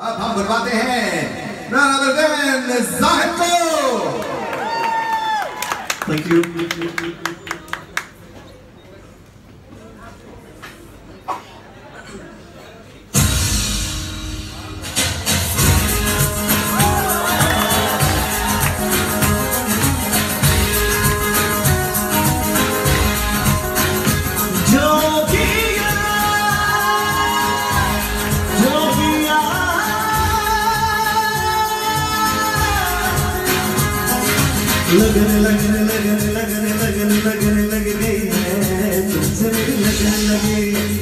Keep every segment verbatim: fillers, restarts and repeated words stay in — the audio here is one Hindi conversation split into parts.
अब हम बुलवाते हैं none other than Zahid को। Thank you. लगन लगन लगन लगन लगन लगन लग गई है तुमसे मेरी लगन लगी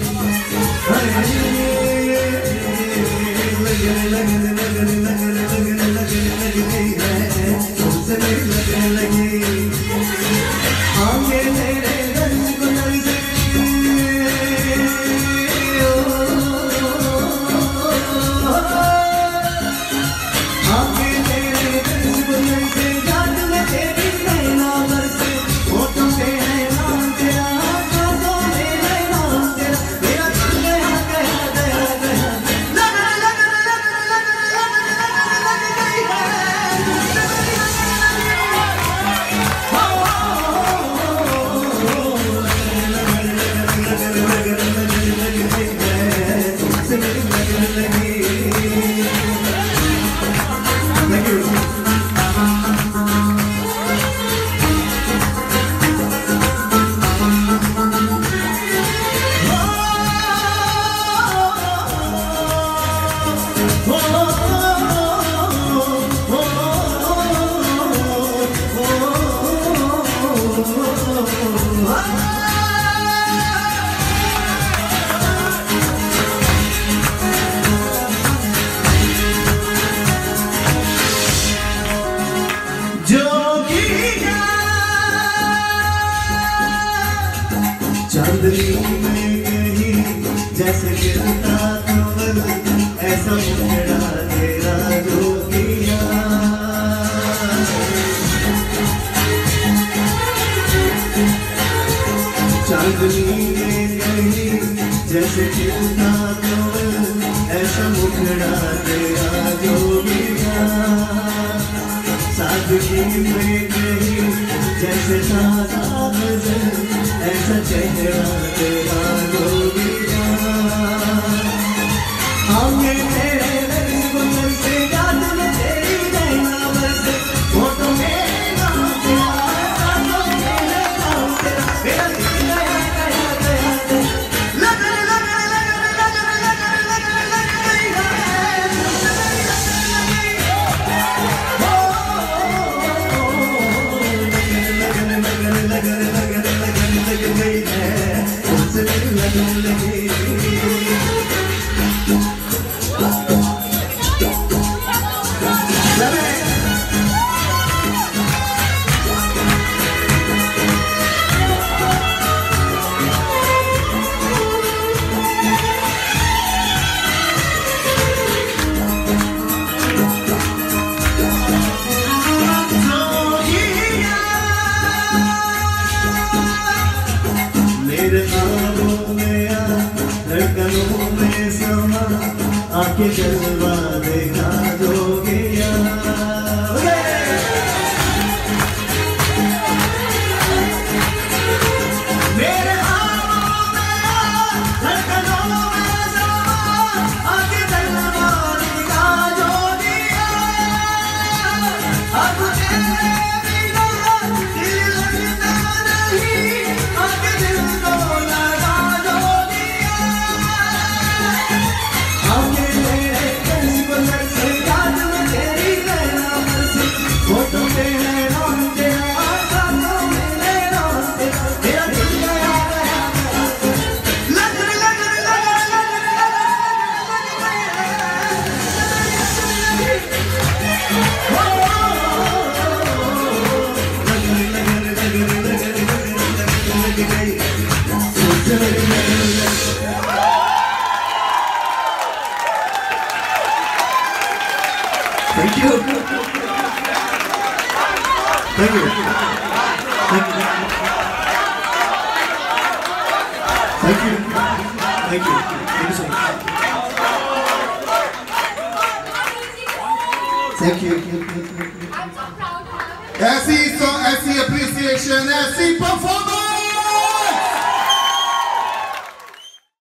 लगन लगन लगन लगन लगन लगन लग गई है तुमसे मेरी लगन लगी आगे मेरे रंग को लग चांदनी में कहीं जैसे गिरता कमल ऐसा मुखड़ा तेरा जो किया चांदनी में कहीं जैसे गिरता कमल ऐसा मुखड़ा तेरा जो किया सादगी में कहीं जैसे सादा गजल ऐसा चेहरा तेरा गोरिया आगे तेरे रंग गुल से याद में तेरी नैना बरसे फोटो में नाम तेरा फोटो में नाम तेरा मेरा दिल गया गया गया लगन लगन लगन लगन लगन लगन लग गई है लगन लगन लगन लगन लग गई है तुमसे मेरी लगन लगी आके जलवा देखा जो गया मेरे आँखों में धड़कनों में समा आके जलवा देखा जो गया अब तेरे बिना दिल लगता नहीं आके दिल को लगा जो गया आगे Thank you. Thank you. Thank you. Thank you. Thank you. Thank you so much. Thank you. ऐसी so ऐसी appreciation, ऐसी performance.